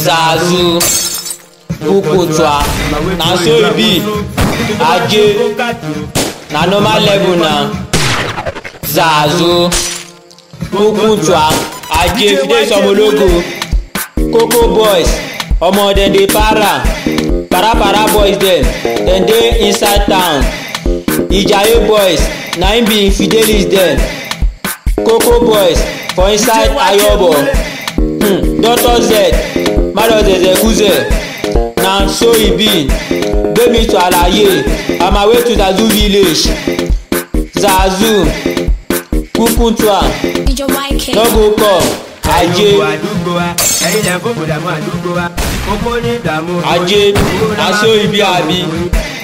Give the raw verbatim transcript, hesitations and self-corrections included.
zazu, koko twa. Na so e be. Aje na normal level now. Zazu, koko twa. Aje fidelis omo logo. Koko boys, omo dem dey para. Para para boys dem, dem dey inside town. Ijaye boys, na im be fidelis dem. Koko boys for inside ayobo. Hmm, Doctor Z, Mado Zezekuze. Na so e be. Gbé mi to Alaye, on my way to Zazu village. Zazu, koko twa, no go come. Aje, Aje, na so e be abi.